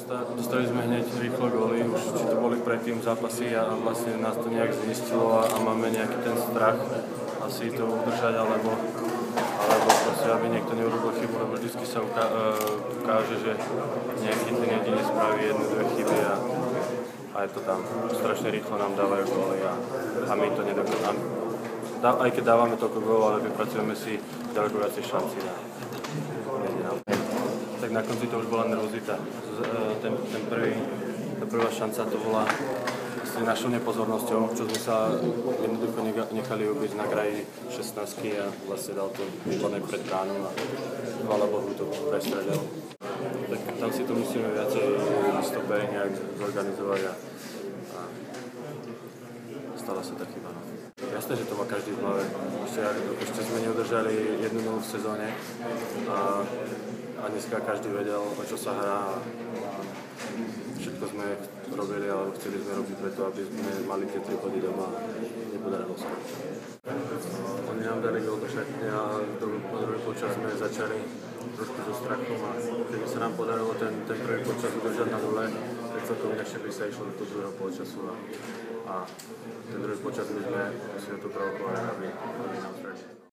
dostali sme hneď rýchlo góly, už či to boli predtým zápasy a vlastne nás to nejak znistilo a máme nejaký ten strach asi to udržať, alebo proste, aby niekto neurobil chybu, lebo vždy sa ukáže, že nejaký ten jedine spraví jednu, dve chyby a je to tam. Strašne rýchlo nám dávajú góly a my to nedokážeme. Aj keď dávame toľko gólov, ale vypracujeme si ďaleko viacej šanci. Tak na konci to už bola nervozita. Tá prvá šanca to bola našou nepozornosťou, čo sme sa jednoducho nechali ubiť na kraji 16 a vlastne dal to úplne pred bránou a chvála Bohu to prestredil. Tak tam si to musíme viacej stoperi nejak zorganizovať a stala sa tá chyba. Jasné, že to má každý v hlave. Ešte sme neudržali 1-0 v sezóne a dneska každý vedel, o čo sa hrá. Všetko sme robili, ale chceli sme robiť preto, aby sme mali tie 3 body doma. Nepodarilo sa. Oni nám dali gól do šatne a druhý počas sme začali trošku so strachom a keby sa nám podarilo ten prvý počas udržať na nule, tak celkom inakšie by sa išlo do toho druhého počasu a ten druhý počas my sme to provokovali, aby nám zrali.